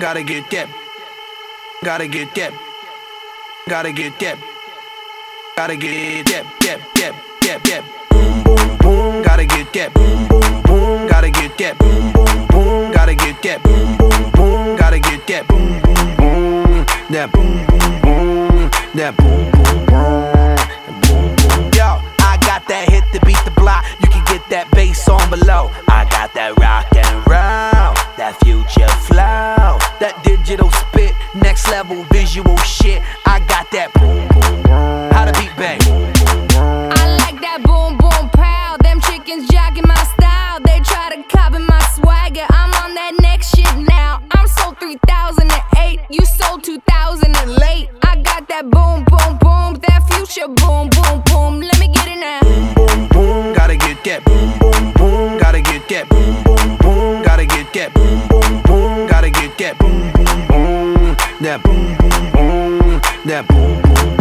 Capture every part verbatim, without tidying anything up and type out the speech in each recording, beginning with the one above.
Gotta get that. Gotta get that. Gotta get that. Gotta get that. That. That. That. That. Boom, boom, boom. Gotta get that. Boom, boom, boom. Gotta get that. Boom, boom, boom. Gotta get that. Boom, boom, boom. Gotta get that. Boom, boom, boom. That boom, boom, boom. That boom, boom, boom. Yo, I got that hit to beat the block. You can get that bass on below. I got that rock and roll, that future flow, that digital spit, next level visual shit. I got that boom, boom, boom. How the beat bang? I like that boom, boom, pow. Them chickens jocking my style. They try to copy my swagger. I'm on that next shit now. I'm sold three thousand eight. You sold two thousand late. I got that boom, boom, boom. That future boom, boom, boom. Let me get it now. Boom, boom, boom. Gotta get that. Boom, boom, boom. Gotta get that. Boom, boom, boom. Gotta get that. Boom, boom, boom. Gotta get that. Boom, boom, boom. That boom, boom, boom. That boom, boom,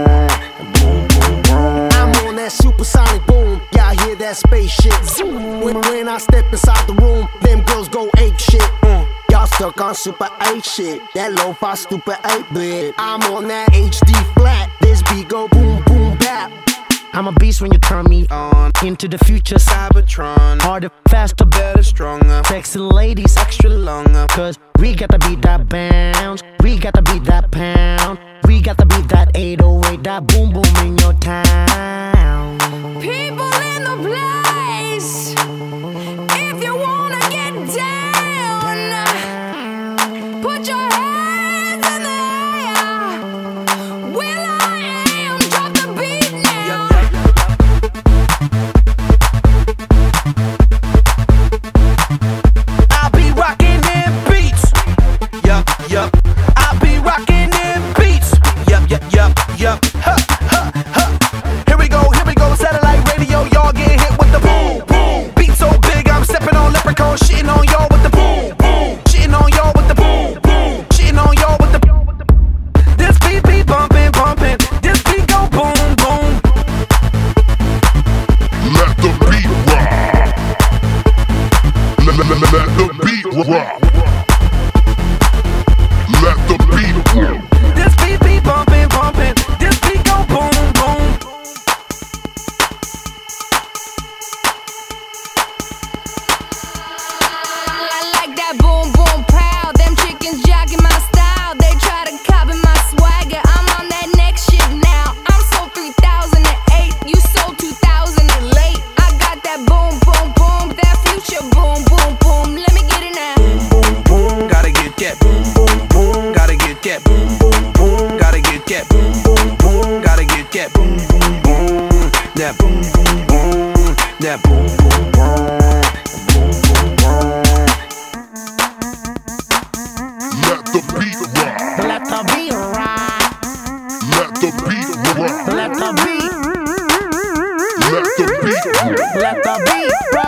boom. I'm on that supersonic boom. Y'all hear that spaceship zoom. When, when I step inside the room, them girls go ape shit. Mm. Y'all stuck on super eight shit. That lo-fi stupid eight bit. I'm on that H D flat. This beat go boom, boom, bap. I'm a beast when you turn me on. Into the future, Cybertron. Harder, faster, better, stronger. Sexy ladies, extra longer. Cause we got to beat that bounce. We got to beat that pound. We got to beat that eight oh eight. That boom, boom in your town. People in the place, if you wanna get down, put your hands in the air. Will I am, drop the beat now. I'll be rocking them beats. Yup, yup. I'll be rocking them beats. Yup, yup, yup, yup. Huh, huh, huh. Here we go, here we go. Satellite radio, y'all get hit with the boom, boom. Beat so big, I'm stepping on leprechaun, shitting on y'all with the boom, boom. Shitting on y'all with the boom, boom. Shitting on y'all with the. This beat be bumping, bumping. This beat go boom, boom. Let the beat rock. Let, let, let, let the beat rock. Let the beat rock. This beat be bumping, bumping. This beat go boom, boom. I like that boom, boom, pow. Them chickens jocking my style. They try to copy my swagger. I'm on that next shit now. I'm sold three thousand eight. You sold two thousand late. I got that boom, boom, boom. That future boom, boom, boom. Let me get it now. Boom, boom, gotta get that. Boom, boom, boom, gotta get that. Boom, boom, boom, gotta get that. Boom, boom, boom, gotta get that. Boom, boom, boom, that boom, boom, boom, that boom, boom, boom. Let the beat rock. Let the beat rock. Let the beat rock. Let the beat. Let the beat rock. Let the beat rock.